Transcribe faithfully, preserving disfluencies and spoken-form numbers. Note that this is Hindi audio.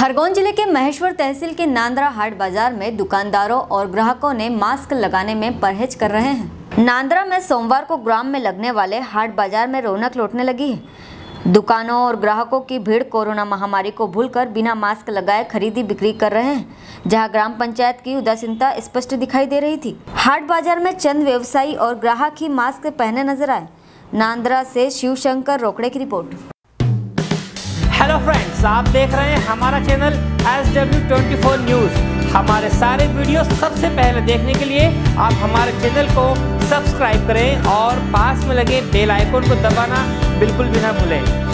खरगोन जिले के महेश्वर तहसील के नांदरा हाट बाजार में दुकानदारों और ग्राहकों ने मास्क लगाने में परहेज कर रहे हैं। नांदरा में सोमवार को ग्राम में लगने वाले हाट बाजार में रौनक लौटने लगी है। दुकानों और ग्राहकों की भीड़ कोरोना महामारी को भूलकर बिना मास्क लगाए खरीदी बिक्री कर रहे हैं, जहां ग्राम पंचायत की उदासीनता स्पष्ट दिखाई दे रही थी। हाट बाजार में चंद व्यवसायी और ग्राहक ही मास्क पहने नजर आए। नांदरा से शिवशंकर रोकड़े की रिपोर्ट। हेलो फ्रेंड्स, आप देख रहे हैं हमारा channel S W twenty four news. हमारे सारे वीडियो सबसे पहले देखने के लिए आप हमारे चैनल को सब्सक्राइब करें और पास में लगे बेल आइकन को दबाना बिल्कुल भी ना भूलें।